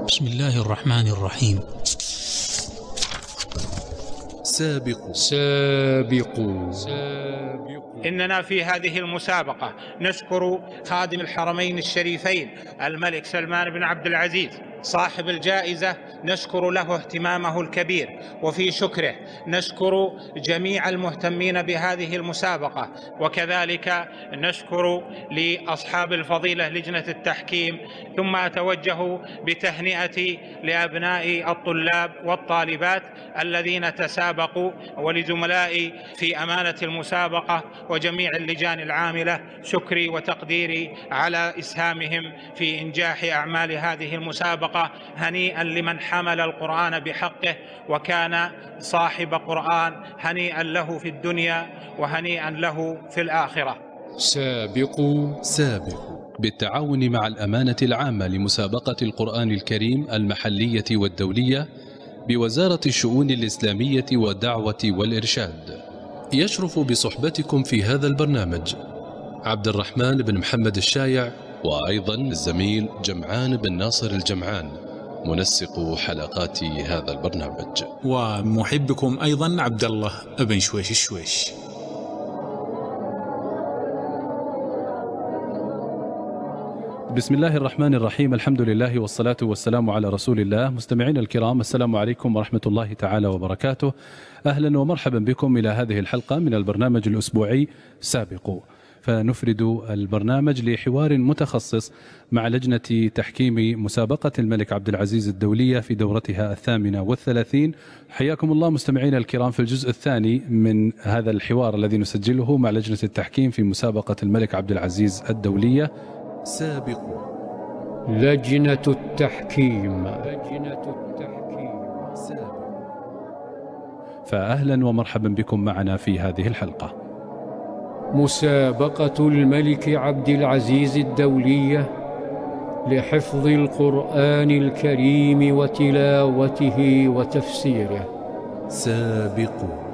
بسم الله الرحمن الرحيم. سابقوا. إننا في هذه المسابقة نشكر خادم الحرمين الشريفين الملك سلمان بن عبد العزيز صاحب الجائزة، نشكر له اهتمامه الكبير، وفي شكره نشكر جميع المهتمين بهذه المسابقة، وكذلك نشكر لأصحاب الفضيلة لجنة التحكيم. ثم أتوجه بتهنئتي لأبناء الطلاب والطالبات الذين تسابقوا، ولزملائي في أمانة المسابقة وجميع اللجان العاملة شكري وتقديري على إسهامهم في إنجاح أعمال هذه المسابقة. هنيئا لمن حمل القرآن بحقه وكان صاحب قرآن، هنيئا له في الدنيا وهنيئا له في الآخرة. سابقوا بالتعاون مع الأمانة العامة لمسابقة القرآن الكريم المحلية والدولية بوزارة الشؤون الإسلامية والدعوة والإرشاد. يشرف بصحبتكم في هذا البرنامج عبد الرحمن بن محمد الشايع، وأيضا الزميل جمعان بن ناصر الجمعان منسق حلقات هذا البرنامج، ومحبكم أيضا عبد الله بن شويش الشويش. بسم الله الرحمن الرحيم، الحمد لله والصلاة والسلام على رسول الله. مستمعينا الكرام، السلام عليكم ورحمة الله تعالى وبركاته. أهلا ومرحبا بكم إلى هذه الحلقة من البرنامج الأسبوعي سابقوا، فنفرد البرنامج لحوار متخصص مع لجنة تحكيم مسابقة الملك عبد العزيز الدولية في دورتها 38. حياكم الله مستمعينا الكرام في الجزء الثاني من هذا الحوار الذي نسجله مع لجنة التحكيم في مسابقة الملك عبد العزيز الدولية. سابقوا. لجنة التحكيم. فأهلا ومرحبا بكم معنا في هذه الحلقة. مسابقة الملك عبد العزيز الدولية لحفظ القرآن الكريم وتلاوته وتفسيره. سابقوا.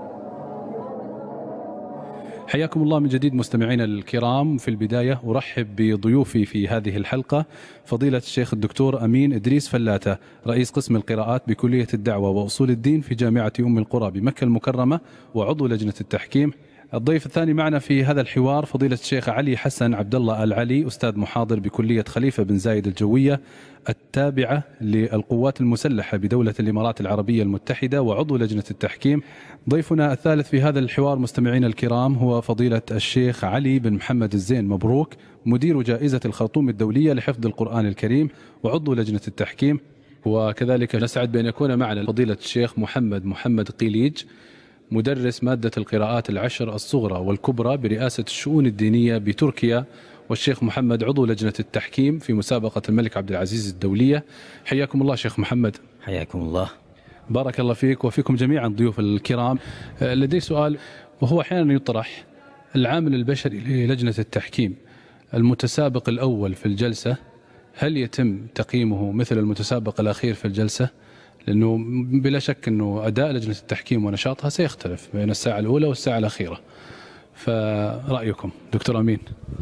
حياكم الله من جديد مستمعينا الكرام. في البداية أرحب بضيوفي في هذه الحلقة فضيلة الشيخ الدكتور أمين إدريس فلاتة، رئيس قسم القراءات بكلية الدعوة وأصول الدين في جامعة أم القرى بمكة المكرمة وعضو لجنة التحكيم. الضيف الثاني معنا في هذا الحوار فضيلة الشيخ علي حسن عبد الله العلي، أستاذ محاضر بكلية خليفة بن زايد الجوية التابعة للقوات المسلحة بدولة الإمارات العربية المتحدة وعضو لجنة التحكيم. ضيفنا الثالث في هذا الحوار مستمعينا الكرام هو فضيلة الشيخ علي بن محمد الزين مبروك، مدير جائزة الخرطوم الدولية لحفظ القرآن الكريم وعضو لجنة التحكيم. وكذلك نسعد بأن يكون معنا فضيلة الشيخ محمد قيليج، مدرس مادة القراءات العشر الصغرى والكبرى برئاسة الشؤون الدينية بتركيا، والشيخ محمد عضو لجنة التحكيم في مسابقة الملك عبد العزيز الدولية. حياكم الله شيخ محمد. حياكم الله. بارك الله فيك وفيكم جميعا ضيوف الكرام. لدي سؤال وهو أحيانا يطرح: العامل البشري للجنة التحكيم المتسابق الأول في الجلسة هل يتم تقييمه مثل المتسابق الأخير في الجلسة؟ لأنه بلا شك أنه أداء لجنة التحكيم ونشاطها سيختلف بين الساعة الأولى والساعة الأخيرة، فرأيكم دكتور أمين؟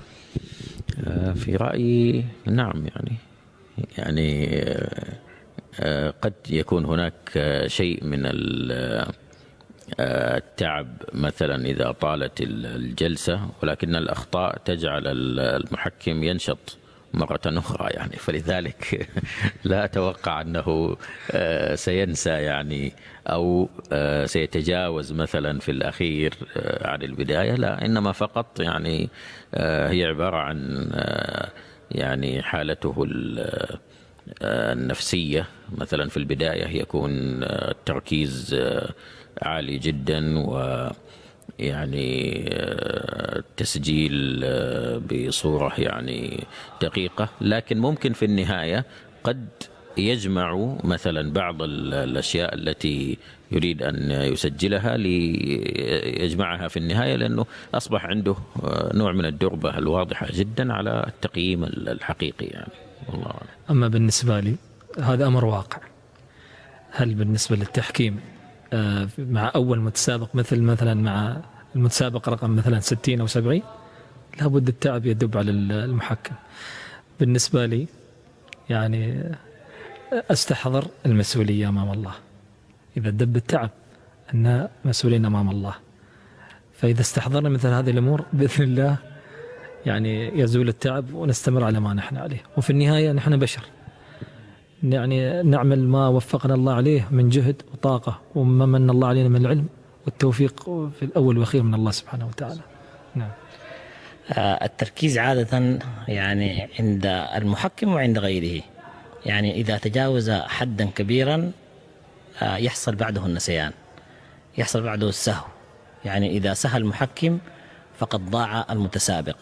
في رأيي نعم، يعني قد يكون هناك شيء من التعب مثلا إذا طالت الجلسة، ولكن الأخطاء تجعل المحكم ينشط مرة أخرى فلذلك لا أتوقع أنه سينسى أو سيتجاوز مثلا في الأخير عن البداية، لا، إنما فقط هي عبارة عن حالته النفسية. مثلا في البداية يكون التركيز عالي جدا تسجيل بصورة دقيقة، لكن ممكن في النهاية قد يجمع مثلا بعض الأشياء التي يريد أن يسجلها ليجمعها في النهاية، لأنه أصبح عنده نوع من الدربة الواضحة جدا على التقييم الحقيقي والله أعلم. أما بالنسبة لي هذا أمر واقع. هل بالنسبة للتحكيم مع أول متسابق مثلا مع المتسابق رقم مثلا 60 أو 70 لابد التعب يدب على المحكم. بالنسبة لي أستحضر المسؤولية أمام الله. إذا دب التعب أن مسؤولين أمام الله، فإذا استحضرنا مثل هذه الأمور بإذن الله يعني يزول التعب ونستمر على ما نحن عليه. وفي النهاية نحن بشر، يعني نعمل ما وفقنا الله عليه من جهد وطاقة، وما من الله علينا من العلم والتوفيق في الأول والأخير من الله سبحانه وتعالى. نعم. التركيز عادة يعني عند المحكم وعند غيره، يعني إذا تجاوز حدا كبيرا يحصل بعده النسيان، يحصل بعده السهو. يعني إذا سهى المحكم فقد ضاع المتسابق.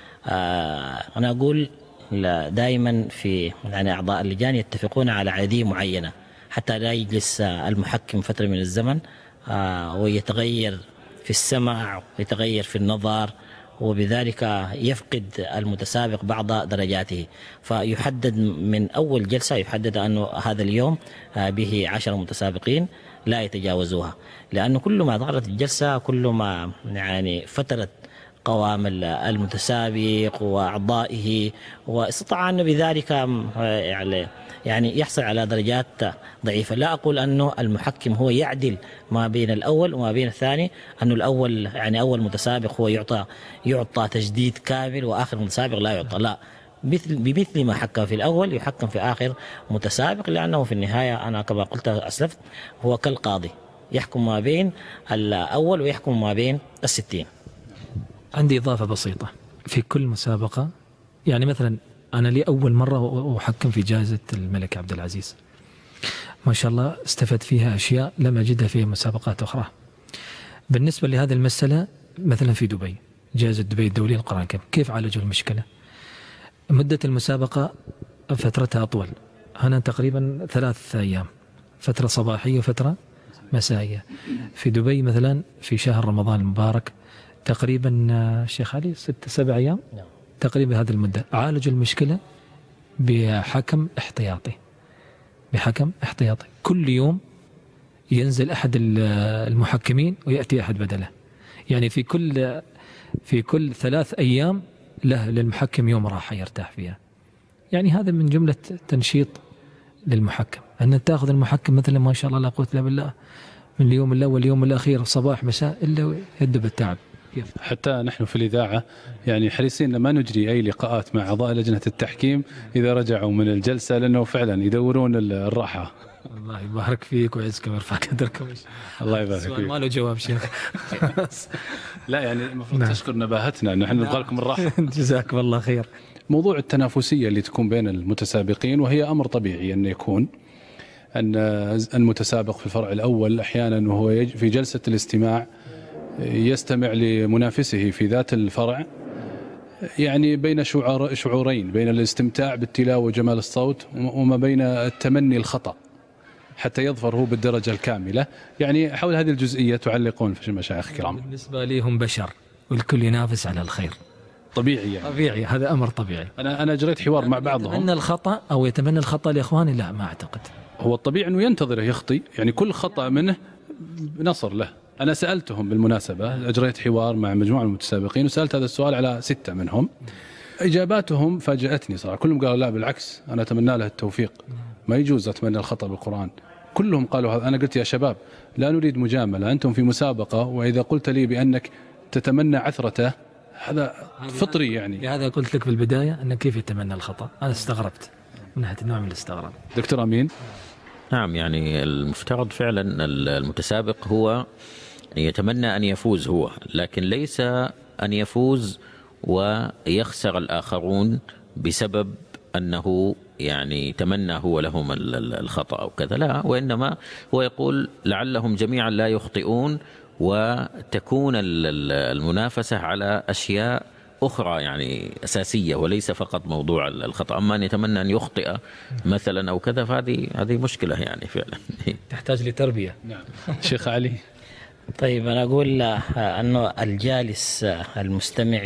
أنا أقول دائما في يعني أعضاء اللجان يتفقون على عادية معينة حتى لا يجلس المحكم فترة من الزمن ويتغير في السمع ويتغير في النظر، وبذلك يفقد المتسابق بعض درجاته. فيحدد من أول جلسة، يحدد أنه هذا اليوم به 10 متسابقين لا يتجاوزوها، لأنه كل ما ظهرت الجلسة كل ما يعني فترت قوام المتسابق وأعضائه، واستطاع أنه بذلك يعني يحصل على درجات ضعيفة. لا أقول أنه المحكم هو يعدل ما بين الأول وما بين الثاني، أنه الأول يعني أول متسابق هو يعطى تجديد كامل وآخر متسابق لا يعطى، لا، بمثل ما حكم في الأول يحكم في آخر متسابق، لأنه في النهاية أنا كما قلت أسلفت هو كالقاضي يحكم ما بين الأول ويحكم ما بين 60. عندي إضافة بسيطة في كل مسابقة. يعني مثلا أنا لي أول مرة أحكم في جائزة الملك عبد العزيز، ما شاء الله استفدت فيها أشياء لم أجدها في مسابقات أخرى. بالنسبة لهذه المسألة مثلا في دبي، جائزة دبي الدولية للقرآن الكريم، كيف عالجوا المشكلة؟ مدة المسابقة فترتها أطول، هنا تقريبا 3 أيام، فترة صباحية وفترة مسائية. في دبي مثلا في شهر رمضان المبارك تقريبا شيخ علي 6-7 أيام تقريبا. هذه المدة عالجوا المشكلة بحكم احتياطي، كل يوم ينزل أحد المحكمين ويأتي أحد بدله، يعني في كل 3 أيام له للمحكم يوم راحة يرتاح فيها. يعني هذا من جملة تنشيط للمحكم، أن تأخذ المحكم مثلا ما شاء الله لا قوة إلا بالله من اليوم الأول واليوم الأخير صباح مساء إلا يهدب التعب. حتى نحن في الإذاعة يعني حريصين لما نجري أي لقاءات مع أعضاء لجنة التحكيم إذا رجعوا من الجلسة، لأنه فعلا يدورون الراحة. الله يبارك فيك ويعزك ويرفع قدركم. الله يبارك فيك. ما له جواب شيخ. لا يعني المفروض تشكر نباهتنا أنه احنا نبغى لكم الراحة. جزاكم الله خير. موضوع التنافسية اللي تكون بين المتسابقين، وهي أمر طبيعي أن يكون أن المتسابق في الفرع الأول أحيانا وهو في جلسة الاستماع يستمع لمنافسه في ذات الفرع، يعني بين شعورين، بين الاستمتاع بالتلاوة وجمال الصوت وما بين التمني الخطأ حتى يظفر هو بالدرجة الكاملة. يعني حول هذه الجزئية تعلقون في المشايخ الكرام؟ بالنسبة لي هم بشر والكل ينافس على الخير، طبيعي يعني. طبيعي، هذا أمر طبيعي. أنا أجريت حوار مع بعضهم. يتمنى الخطأ أو يتمنى الخطأ لإخواني؟ لا، ما أعتقد. هو الطبيعي أنه ينتظره يخطي، يعني كل خطأ منه نصر له. أنا سألتهم بالمناسبة، أجريت حوار مع مجموعة من المتسابقين وسألت هذا السؤال على 6 منهم، إجاباتهم فاجأتني صراحة. كلهم قالوا لا بالعكس، أنا أتمنى له التوفيق، ما يجوز أتمنى الخطأ بالقرآن. كلهم قالوا هذا. أنا قلت يا شباب لا نريد مجاملة، أنتم في مسابقة، وإذا قلت لي بأنك تتمنى عثرته هذا فطري يعني. لهذا قلت لك بالبداية أن كيف يتمنى الخطأ، أنا استغربت من ناحية النوع من الاستغراب. دكتور أمين. نعم، يعني المفترض فعلا المتسابق هو يتمنى أن يفوز هو، لكن ليس أن يفوز ويخسر الآخرون بسبب أنه يعني تمنى هو لهم الخطأ أو كذا، لا، وإنما هو يقول لعلهم جميعا لا يخطئون وتكون المنافسة على أشياء أخرى يعني أساسية وليس فقط موضوع الخطأ. أما أن يتمنى أن يخطئ مثلا أو كذا فهذه مشكلة يعني فعلا تحتاج لتربية. نعم. شيخ علي. طيب أنا أقول أنه الجالس المستمع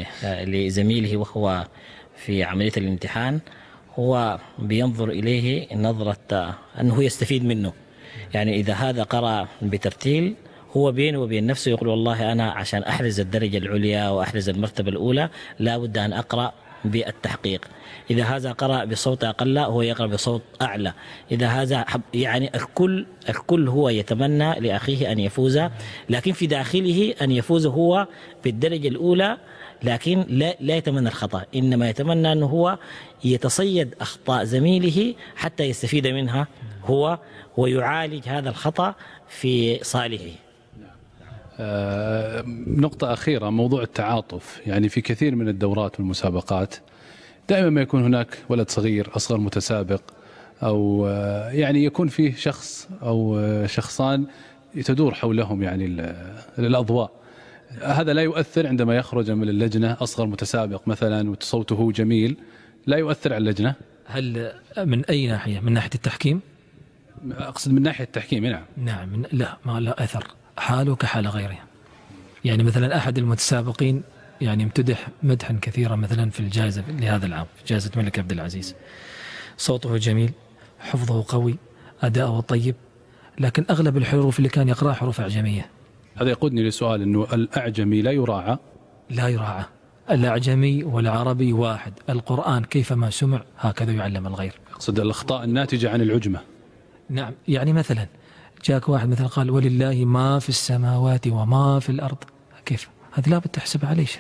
لزميله وهو في عملية الامتحان هو بينظر إليه نظرة أنه يستفيد منه. يعني إذا هذا قرأ بترتيل هو بينه وبين نفسه يقول والله أنا عشان أحرز الدرجة العليا وأحرز المرتبة الأولى لا بد أن أقرأ بالتحقيق. إذا هذا قرأ بصوت أقل هو يقرأ بصوت أعلى. إذا هذا يعني الكل هو يتمنى لأخيه أن يفوز، لكن في داخله أن يفوز هو بالدرجة الأولى، لكن لا يتمنى الخطأ، إنما يتمنى أنه هو يتصيد أخطاء زميله حتى يستفيد منها هو ويعالج هذا الخطأ في صالحه. نقطة أخيرة، موضوع التعاطف. يعني في كثير من الدورات والمسابقات دائما ما يكون هناك ولد صغير أصغر متسابق، أو يعني يكون فيه شخص أو شخصان تدور حولهم يعني الأضواء. هذا لا يؤثر عندما يخرج من اللجنة أصغر متسابق مثلا وصوته جميل، لا يؤثر على اللجنة؟ هل من أي ناحية؟ من ناحية التحكيم؟ أقصد من ناحية التحكيم. نعم. نعم. لا، ما لا أثر، حاله كحال غيره. يعني مثلا أحد المتسابقين يعني امتدح مدحا كثيرا مثلا في الجائزة لهذا العام، في جائزة الملك عبد العزيز، صوته جميل، حفظه قوي، أداؤه طيب، لكن أغلب الحروف اللي كان يقرأ حروف أعجمية. هذا يقودني لسؤال، أنه الأعجمي لا يراعى؟ لا يراعى. الأعجمي والعربي واحد، القرآن كيفما سمع هكذا يعلم الغير. أقصد الأخطاء الناتجة عن العجمة. نعم. يعني مثلا جاك واحد مثلا قال ولله ما في السماوات وما في الأرض، كيف؟ هذه لابد تحسب عليه شيء،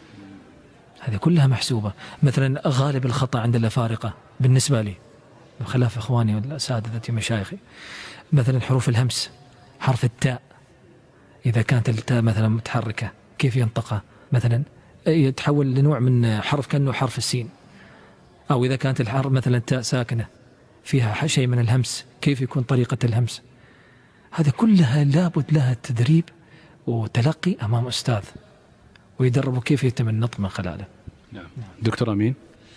هذه كلها محسوبة. مثلا غالب الخطأ عند الأفارقة بالنسبة لي، بخلاف إخواني والأساتذة مشايخي، مثلا حروف الهمس، حرف التاء إذا كانت التاء مثلا متحركة كيف ينطقها؟ مثلا يتحول لنوع من حرف كأنه حرف السين، أو إذا كانت الحرف مثلا التاء ساكنة فيها شيء من الهمس كيف يكون طريقة الهمس؟ هذا كلها لابد لها تدريب وتلقي أمام أستاذ ويدربه كيف يتم النطق من خلاله. نعم. دكتور أمين،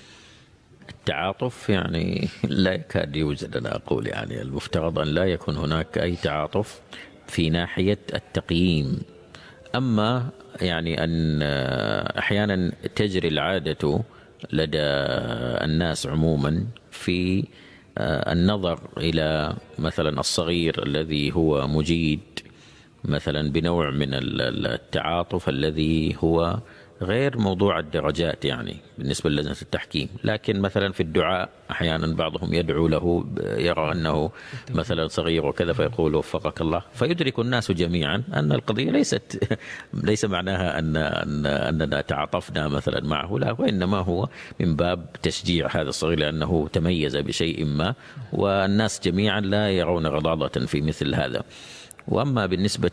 التعاطف يعني لا يكاد يوجد، أنا أقول يعني المفترض أن لا يكون هناك أي تعاطف في ناحية التقييم. أما يعني أن أحيانا تجري العادة لدى الناس عموما في النظر إلى مثلا الصغير الذي هو مجيد مثلا بنوع من التعاطف الذي هو غير موضوع الدرجات يعني بالنسبة للجنة التحكيم. لكن مثلا في الدعاء أحيانا بعضهم يدعو له، يرى أنه مثلا صغير وكذا فيقول وفقك الله، فيدرك الناس جميعا أن القضية ليس معناها أننا تعاطفنا مثلا معه، لا، وإنما هو من باب تشجيع هذا الصغير لأنه تميز بشيء ما، والناس جميعا لا يرون غضاضة في مثل هذا. وأما بالنسبة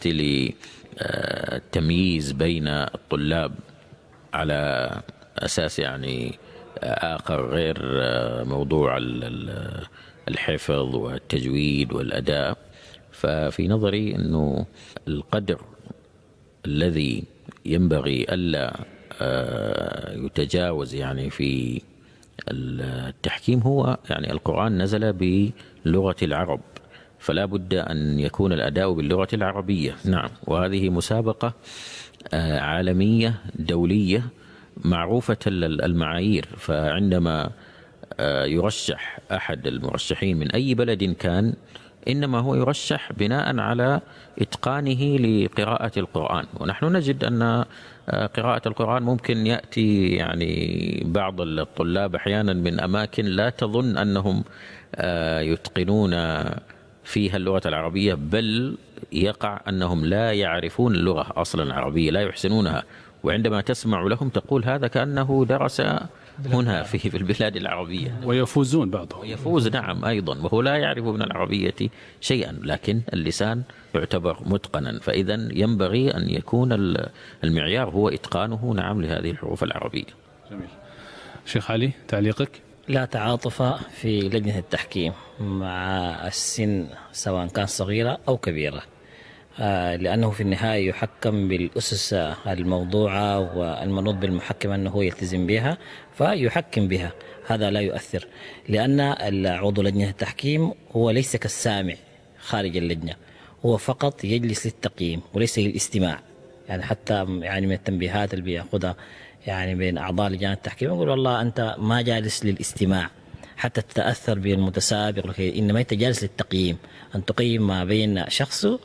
للتمييز بين الطلاب على أساس يعني آخر غير موضوع الحفظ والتجويد والأداء، ففي نظري أنه القدر الذي ينبغي ألا يتجاوز يعني في التحكيم هو يعني القرآن نزل بلغة العرب، فلا بد أن يكون الأداء باللغة العربية. نعم. وهذه مسابقة عالمية دولية معروفة المعايير، فعندما يرشح أحد المرشحين من أي بلد كان، إنما هو يرشح بناء على إتقانه لقراءة القرآن. ونحن نجد أن قراءة القرآن ممكن يأتي يعني بعض الطلاب أحيانا من أماكن لا تظن أنهم يتقنون فيها اللغة العربية، بل يقع أنهم لا يعرفون اللغة أصلا العربية، لا يحسنونها، وعندما تسمع لهم تقول هذا كأنه درس هنا في البلاد العربية، ويفوزون بعضهم. ويفوز نعم أيضا وهو لا يعرف من العربية شيئا، لكن اللسان يعتبر متقنا، فإذا ينبغي أن يكون المعيار هو إتقانه نعم لهذه الحروف العربية. جميل. شيخ علي، تعليقك؟ لا تعاطف في لجنة التحكيم مع السن سواء كان صغيرة أو كبيرة، لأنه في النهاية يحكم بالأسس الموضوعة والمنوط بالمحكم أنه يلتزم بها فيحكم بها، هذا لا يؤثر، لأن عضو لجنة التحكيم هو ليس كالسامع خارج اللجنة، هو فقط يجلس للتقييم وليس للاستماع. يعني حتى يعني من التنبيهات اللي بيأخذها يعني بين أعضاء لجنة التحكيم يقول والله أنت ما جالس للاستماع حتى تتأثر بالمتسابق، إنما أنت جالس للتقييم، أن تقيم ما بين شخصه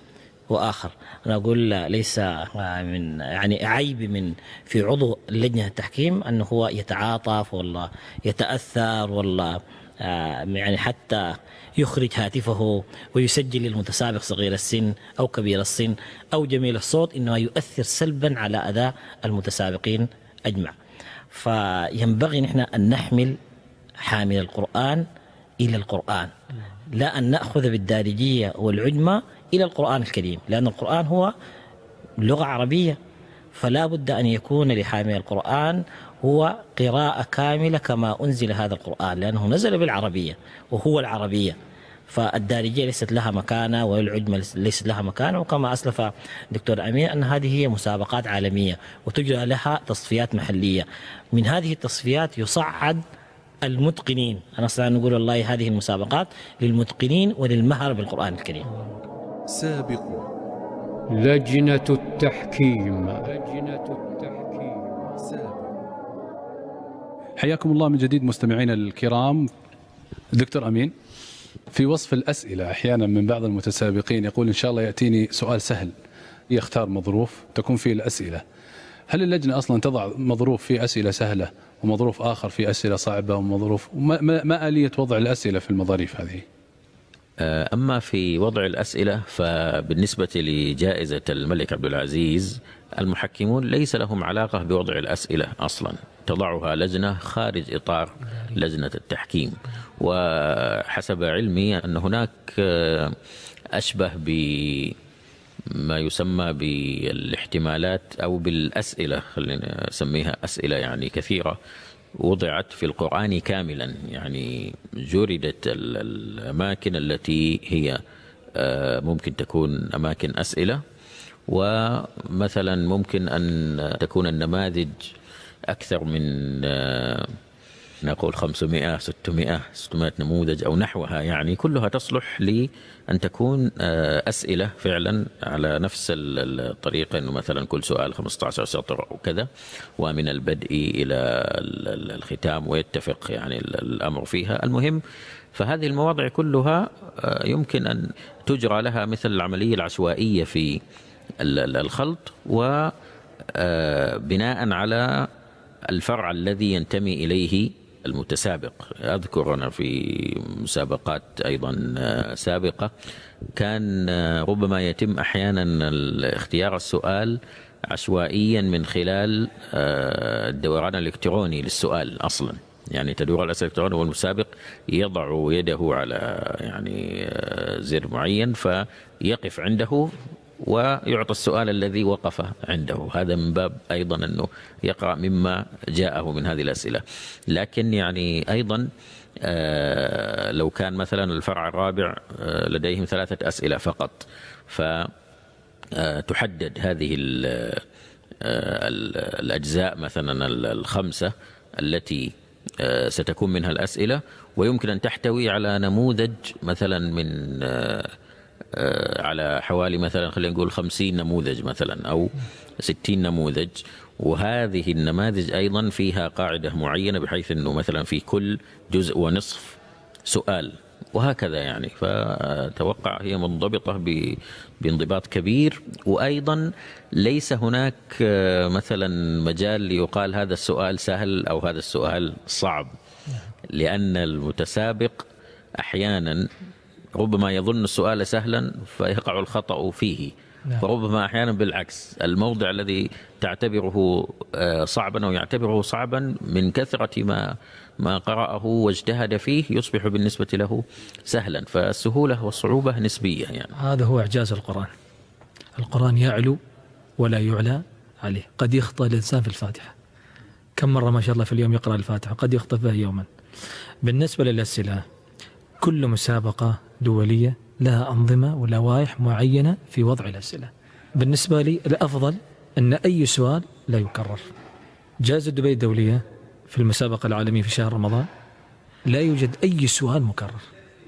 وآخر. أنا أقول ليس من يعني عيب من في عضو لجنة التحكيم أنه هو يتعاطف ولا يتأثر ولا يعني حتى يخرج هاتفه ويسجل للمتسابق صغير السن أو كبير السن أو جميل الصوت، إنه يؤثر سلبا على أداء المتسابقين أجمع. فينبغي نحن أن نحمل حامل القرآن إلى القرآن، لا أن نأخذ بالدارجية والعجمة إلى القرآن الكريم، لأن القرآن هو لغة عربية، فلا بد أن يكون لحامل القرآن هو قراءة كاملة كما أنزل هذا القرآن، لأنه نزل بالعربية وهو العربية. فالدارجية ليست لها مكانة والعجمة ليست لها مكانة. وكما أسلف دكتور أمين أن هذه هي مسابقات عالمية وتجرى لها تصفيات محلية، من هذه التصفيات يصعد المتقنين. أنا أصلا نقول والله هذه المسابقات للمتقنين وللمهر بالقرآن الكريم. سابقوا لجنة التحكيم. حياكم الله من جديد مستمعينا الكرام. دكتور أمين، في وصف الأسئلة أحيانا من بعض المتسابقين يقول إن شاء الله يأتيني سؤال سهل، يختار مظروف تكون فيه الأسئلة. هل اللجنة أصلا تضع مظروف فيه أسئلة سهلة ومظروف آخر فيه أسئلة صعبة ومظروف ما آلية وضع الأسئلة في المظاريف هذه؟ أما في وضع الأسئلة فبالنسبة لجائزة الملك عبد العزيز المحكمون ليس لهم علاقة بوضع الأسئلة أصلا، تضعها لجنة خارج إطار لجنة التحكيم. وحسب علمي أن هناك أشبه بما يسمى بالاحتمالات أو بالأسئلة، خلينا نسميها أسئلة يعني كثيرة وضعت في القرآن كاملا، يعني جردت الأماكن التي هي ممكن تكون أماكن أسئلة، ومثلا ممكن أن تكون النماذج أكثر من نقول 500 600 نموذج أو نحوها، يعني كلها تصلح لأن تكون أسئلة فعلا على نفس الطريقة، أنه مثلا كل سؤال 15 سطر أو كذا، ومن البدء إلى الختام ويتفق يعني الأمر فيها. المهم فهذه المواضع كلها يمكن أن تجرى لها مثل العملية العشوائية في الخلط، وبناء على الفرع الذي ينتمي إليه المتسابق. أذكر أنا في مسابقات أيضا سابقة كان ربما يتم أحيانا اختيار السؤال عشوائيا من خلال الدوران الإلكتروني للسؤال أصلا، يعني تدور الأسئلة الإلكترونية والمسابق يضع يده على يعني زر معين فيقف عنده ويعطى السؤال الذي وقف عنده. هذا من باب أيضا أنه يقرأ مما جاءه من هذه الأسئلة. لكن يعني أيضا لو كان مثلا الفرع الرابع لديهم 3 أسئلة فقط، فتحدد هذه الأجزاء مثلا 5 التي ستكون منها الأسئلة، ويمكن أن تحتوي على نموذج مثلا من على حوالي مثلا خلينا نقول 50 نموذج مثلا أو 60 نموذج، وهذه النماذج أيضا فيها قاعدة معينة بحيث أنه مثلا في كل جزء ونصف سؤال وهكذا يعني. فتوقع هي منضبطة بانضباط كبير. وأيضا ليس هناك مثلا مجال ليقال هذا السؤال سهل أو هذا السؤال صعب، لأن المتسابق أحيانا ربما يظن السؤال سهلا فيقع الخطأ فيه، وربما أحيانا بالعكس الموضع الذي تعتبره صعبا أو يعتبره صعبا من كثرة ما قرأه واجتهد فيه يصبح بالنسبة له سهلا. فالسهولة والصعوبة نسبية يعني. هذا هو إعجاز القرآن. القرآن يعلو ولا يعلى عليه. قد يخطأ الإنسان في الفاتحة، كم مرة ما شاء الله في اليوم يقرأ الفاتحة، قد يخطئ فيها يوما. بالنسبة للأسئلة كل مسابقة دولية لها أنظمة ولوائح معينة في وضع الأسئلة. بالنسبة لي الأفضل أن أي سؤال لا يكرر. جائزة دبي الدولية في المسابقة العالمية في شهر رمضان لا يوجد أي سؤال مكرر،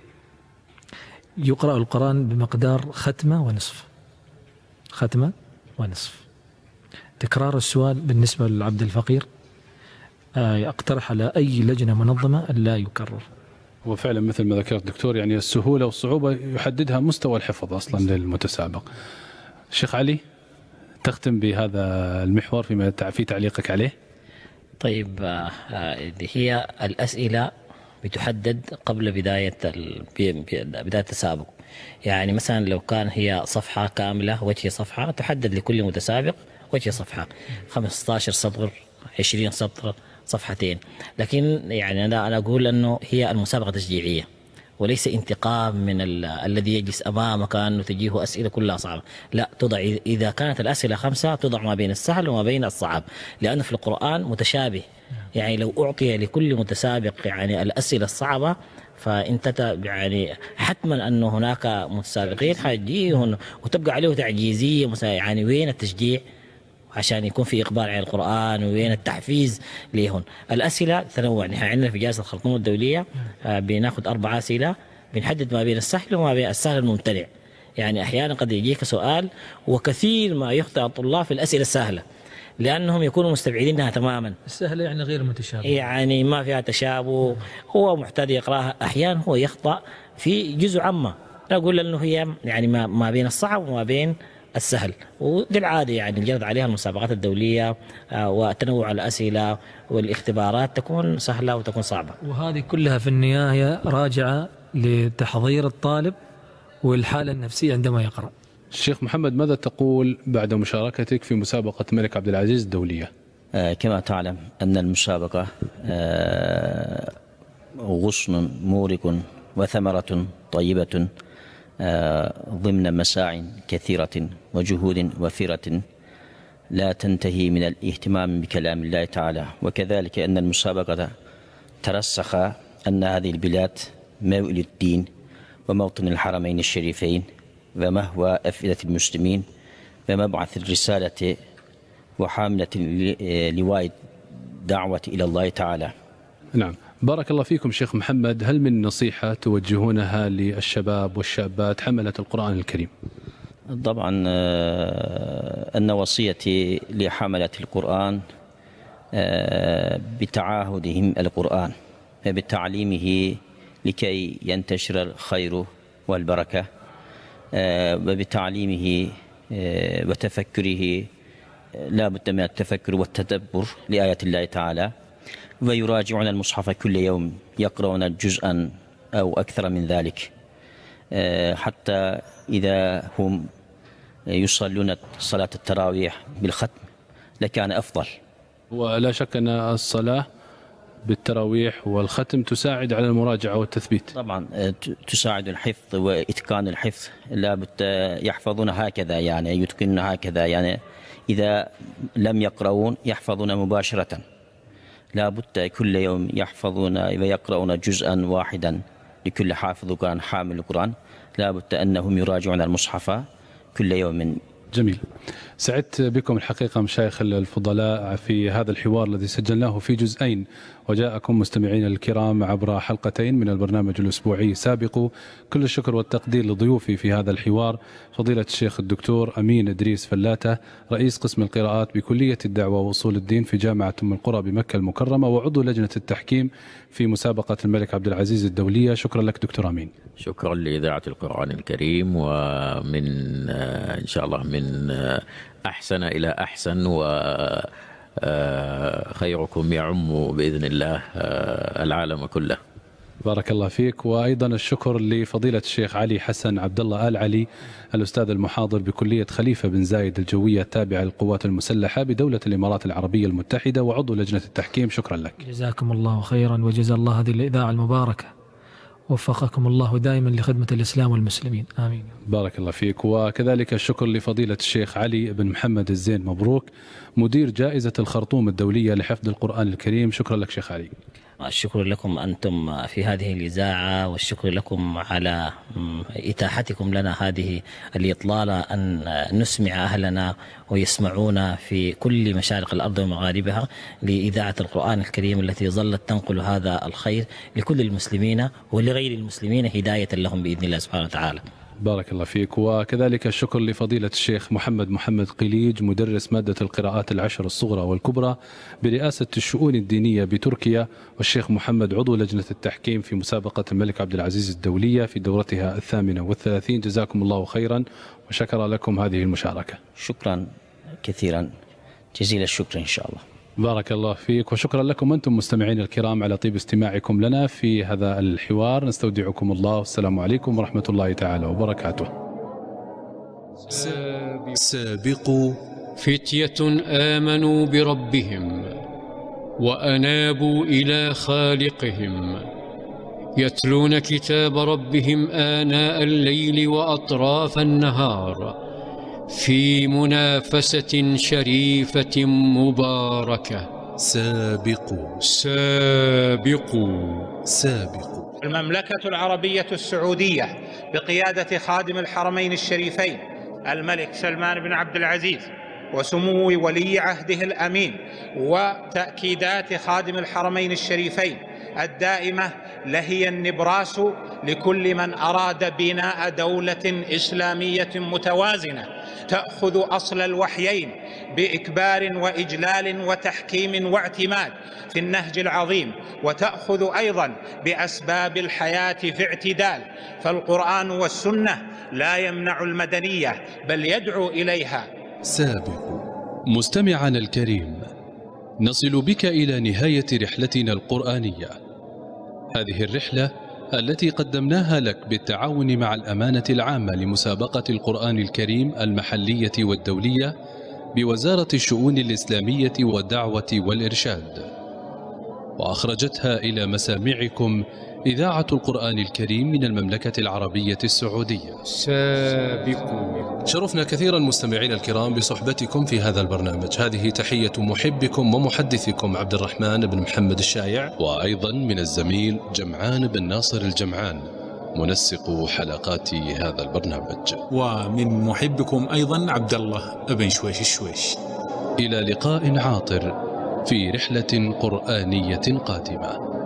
يقرأ القرآن بمقدار ختمة ونصف، ختمة ونصف. تكرار السؤال بالنسبة للعبد الفقير أقترح على أي لجنة منظمة أن لا يكرر. وفعلا مثل ما ذكرت دكتور، يعني السهولة والصعوبة يحددها مستوى الحفظ أصلا للمتسابق. الشيخ علي، تختم بهذا المحور في تعليقك عليه. طيب، هي الأسئلة بتحدد قبل بداية التسابق. يعني مثلا لو كان هي صفحة كاملة، وجه صفحة، تحدد لكل متسابق وجه صفحة 15 سطر 20 سطر صفحتين. لكن يعني أنا أقول أنه هي المسابقة تشجيعية وليس انتقام من الذي يجلس أمامك أنه تجيه أسئلة كلها صعبة. لا، تضع إذا كانت الأسئلة 5 تضع ما بين السهل وما بين الصعب، لأن في القرآن متشابه. يعني لو أعطي لكل متسابق يعني الأسئلة الصعبة، فأنت يعني حتما أنه هناك متسابقين حيجيهم وتبقى عليه تعجيزية. يعني وين التشجيع عشان يكون في إقبال على القرآن، وين التحفيز ليهم؟ الأسئلة تنوع. نحن عندنا في جائزة الخرطوم الدولية بناخذ 4 أسئلة، بنحدد ما بين السهل وما بين السهل الممتنع. يعني أحيانا قد يجيك سؤال، وكثير ما يخطئ الطلاب في الأسئلة السهلة لأنهم يكونوا مستبعدينها تماما. السهلة يعني غير متشابه، يعني ما فيها تشابه، هو محتاج يقراها. أحيانا هو يخطأ في جزء عامة، نقول أنه هي يعني ما بين الصعب وما بين السهل. ودي العادة يعني جرت عليها المسابقات الدولية، وتنوع الأسئلة والاختبارات تكون سهلة وتكون صعبة. وهذه كلها في النهاية راجعة لتحضير الطالب والحالة النفسية عندما يقرأ. الشيخ محمد، ماذا تقول بعد مشاركتك في مسابقة الملك عبد العزيز الدولية؟ كما تعلم أن المسابقة غصن مورق وثمرة طيبة ضمن مساع كثيرة وجهود وفرة لا تنتهي من الاهتمام بكلام الله تعالى. وكذلك أن المسابقة ترسخ أن هذه البلاد موئل الدين وموطن الحرمين الشريفين ومهوى أفئدة المسلمين ومبعث الرسالة وحاملة لواء الدعوة إلى الله تعالى. نعم، بارك الله فيكم شيخ محمد. هل من نصيحة توجهونها للشباب والشابات حملة القرآن الكريم؟ طبعا أن وصيتي لحملة القرآن بتعاهدهم القرآن وبتعليمه لكي ينتشر الخير والبركة، وبتعليمه وتفكره. لا بد من التفكر والتدبر لآيات الله تعالى، ويراجعون المصحف كل يوم، يقرؤون جزءا أو أكثر من ذلك، حتى إذا هم يصلون صلاة التراويح بالختم لكان أفضل. ولا شك أن الصلاة بالتراويح والختم تساعد على المراجعة والتثبيت. طبعا تساعد الحفظ وإتقان الحفظ. لا بد يحفظون هكذا، يعني يتقنون هكذا. يعني إذا لم يقرؤون يحفظون مباشرة. لا بد كل يوم يحفظون ويقرؤون جزءا واحدا لكل حافظ قرآن حامل القرآن. لا بد أنهم يراجعون المصحف كل يوم. جميل. سعدت بكم الحقيقة مشايخ الفضلاء في هذا الحوار الذي سجلناه في جزئين، وجاءكم مستمعين الكرام عبر حلقتين من البرنامج الأسبوعي سابقوا. كل الشكر والتقدير لضيوفي في هذا الحوار، فضيلة الشيخ الدكتور أمين إدريس فلاتة، رئيس قسم القراءات بكلية الدعوة وأصول الدين في جامعة أم القرى بمكة المكرمة، وعضو لجنة التحكيم في مسابقة الملك عبد العزيز الدولية. شكرا لك دكتور أمين. شكرا لإذاعة القرآن الكريم، ومن إن شاء الله من أحسن إلى أحسن، وخيركم يعم بإذن الله العالم كله. بارك الله فيك. وأيضا الشكر لفضيلة الشيخ علي حسن عبد الله آل علي، الأستاذ المحاضر بكلية خليفة بن زايد الجوية التابعة للقوات المسلحة بدولة الإمارات العربية المتحدة، وعضو لجنة التحكيم. شكرا لك. جزاكم الله خيرا، وجزا الله هذه الإذاعة المباركة، وفقكم الله دائما لخدمة الإسلام والمسلمين، آمين. بارك الله فيك. وكذلك الشكر لفضيلة الشيخ علي بن محمد الزين مبروك، مدير جائزة الخرطوم الدولية لحفظ القرآن الكريم. شكرا لك شيخ علي. الشكر لكم أنتم في هذه الإذاعة، والشكر لكم على إتاحتكم لنا هذه الإطلالة أن نسمع أهلنا ويسمعونا في كل مشارق الأرض ومغاربها لإذاعة القرآن الكريم التي ظلت تنقل هذا الخير لكل المسلمين ولغير المسلمين، هداية لهم بإذن الله سبحانه وتعالى. بارك الله فيك. وكذلك الشكر لفضيلة الشيخ محمد قليج مدرس مادة القراءات العشر الصغرى والكبرى برئاسة الشؤون الدينية بتركيا، والشيخ محمد عضو لجنة التحكيم في مسابقة الملك عبد العزيز الدولية في دورتها 38. جزاكم الله خيرا وشكر لكم هذه المشاركة. شكرا كثيرا جزيل الشكر إن شاء الله. بارك الله فيك وشكرا لكم أنتم مستمعين الكرام على طيب استماعكم لنا في هذا الحوار. نستودعكم الله والسلام عليكم ورحمة الله تعالى وبركاته. سابقوا فتية آمنوا بربهم وأنابوا إلى خالقهم يتلون كتاب ربهم آناء الليل وأطراف النهار في منافسة شريفة مباركة. سابقوا سابقوا سابقوا. المملكة العربية السعودية بقيادة خادم الحرمين الشريفين الملك سلمان بن عبد العزيز وسمو ولي عهده الأمين، وتأكيدات خادم الحرمين الشريفين الدائمة لهي النبراس لكل من أراد بناء دولة إسلامية متوازنة تأخذ أصل الوحيين بإكبار وإجلال وتحكيم واعتماد في النهج العظيم، وتأخذ أيضا بأسباب الحياة في اعتدال، فالقرآن والسنة لا يمنع المدنية بل يدعو إليها. سابقوا. مستمعنا الكريم، نصل بك إلى نهاية رحلتنا القرآنية. هذه الرحلة التي قدمناها لك بالتعاون مع الأمانة العامة لمسابقة القرآن الكريم المحلية والدولية بوزارة الشؤون الإسلامية والدعوة والإرشاد، وأخرجتها إلى مسامعكم إذاعة القرآن الكريم من المملكة العربية السعودية. سابقوا. شرفنا كثيرا مستمعين الكرام بصحبتكم في هذا البرنامج. هذه تحية محبكم ومحدثكم عبد الرحمن بن محمد الشايع، وأيضا من الزميل جمعان بن ناصر الجمعان منسق حلقات هذا البرنامج، ومن محبكم أيضا عبد الله بن شويش الشويش. إلى لقاء عاطر في رحلة قرآنية قادمة.